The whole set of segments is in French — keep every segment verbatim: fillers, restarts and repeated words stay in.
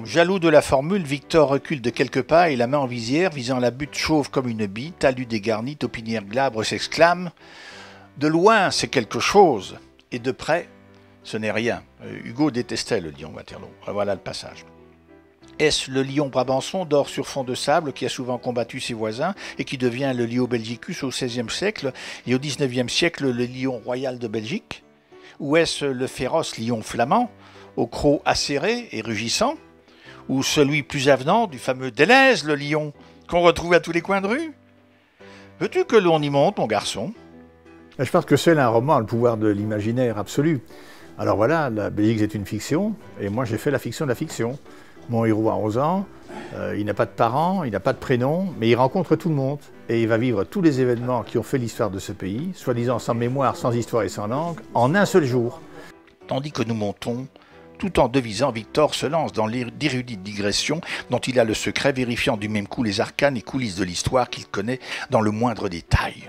Jaloux de la formule, Victor recule de quelques pas et la main en visière, visant la butte chauve comme une bille, talus dégarni, taupinière glabre, s'exclame « De loin, c'est quelque chose, et de près, ce n'est rien. » Hugo détestait le lion Waterloo. Voilà le passage. Est-ce le lion brabançon d'or sur fond de sable qui a souvent combattu ses voisins et qui devient le lion belgicus au seizième siècle et au dix-neuvième siècle le lion royal de Belgique? Ou est-ce le féroce lion flamand, au croc acéré et rugissant? Ou celui plus avenant du fameux Deleuze, le lion, qu'on retrouve à tous les coins de rue? Veux-tu que l'on y monte, mon garçon? Je pense que seul un roman a le pouvoir de l'imaginaire absolu. Alors voilà, la Belgique c'est une fiction, et moi j'ai fait la fiction de la fiction. Mon héros a onze ans, euh, il n'a pas de parents, il n'a pas de prénom, mais il rencontre tout le monde, et il va vivre tous les événements qui ont fait l'histoire de ce pays, soi-disant sans mémoire, sans histoire et sans langue, en un seul jour. Tandis que nous montons, tout en devisant, Victor se lance dans d'érudites digressions dont il a le secret, vérifiant du même coup les arcanes et coulisses de l'histoire qu'il connaît dans le moindre détail.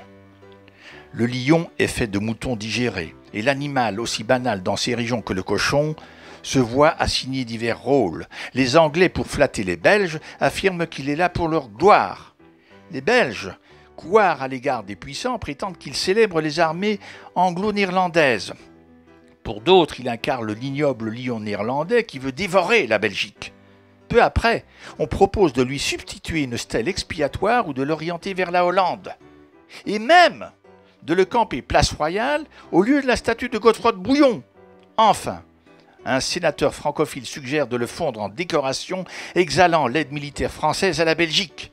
Le lion est fait de moutons digérés, et l'animal, aussi banal dans ses régions que le cochon, se voit assigner divers rôles. Les Anglais, pour flatter les Belges, affirment qu'il est là pour leur gloire. Les Belges, couards à l'égard des puissants, prétendent qu'il célèbre les armées anglo-néerlandaises. Pour d'autres, il incarne l'ignoble lion néerlandais qui veut dévorer la Belgique. Peu après, on propose de lui substituer une stèle expiatoire ou de l'orienter vers la Hollande. Et même de le camper place Royale au lieu de la statue de Godefroy de Bouillon. Enfin, un sénateur francophile suggère de le fondre en décoration, exhalant l'aide militaire française à la Belgique.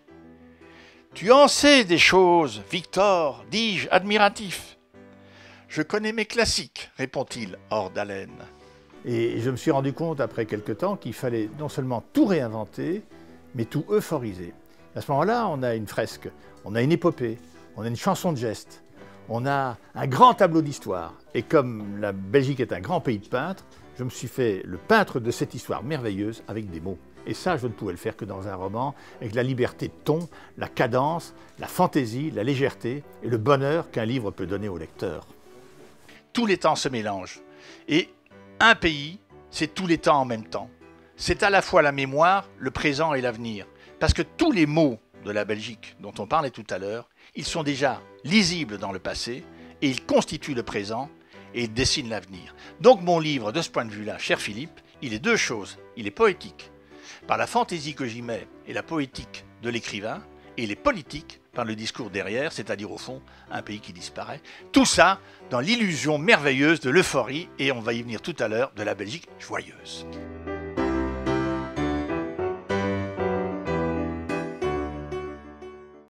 « Tu en sais des choses, Victor, dis-je, admiratif. »« Je connais mes classiques, répond-il, hors d'haleine. » Et je me suis rendu compte après quelque temps qu'il fallait non seulement tout réinventer, mais tout euphoriser. À ce moment-là, on a une fresque, on a une épopée, on a une chanson de geste, on a un grand tableau d'histoire. Et comme la Belgique est un grand pays de peintres, je me suis fait le peintre de cette histoire merveilleuse avec des mots. Et ça, je ne pouvais le faire que dans un roman, avec la liberté de ton, la cadence, la fantaisie, la légèreté et le bonheur qu'un livre peut donner au lecteur. Tous les temps se mélangent. Et un pays, c'est tous les temps en même temps. C'est à la fois la mémoire, le présent et l'avenir. Parce que tous les mots de la Belgique dont on parlait tout à l'heure, ils sont déjà lisibles dans le passé et ils constituent le présent et ils dessinent l'avenir. Donc mon livre, de ce point de vue-là, cher Philippe, il est deux choses. Il est poétique, par la fantaisie que j'y mets et la poétique de l'écrivain, et il est politique par le discours derrière, c'est-à-dire au fond, un pays qui disparaît. Tout ça dans l'illusion merveilleuse de l'euphorie, et on va y venir tout à l'heure, de la Belgique joyeuse.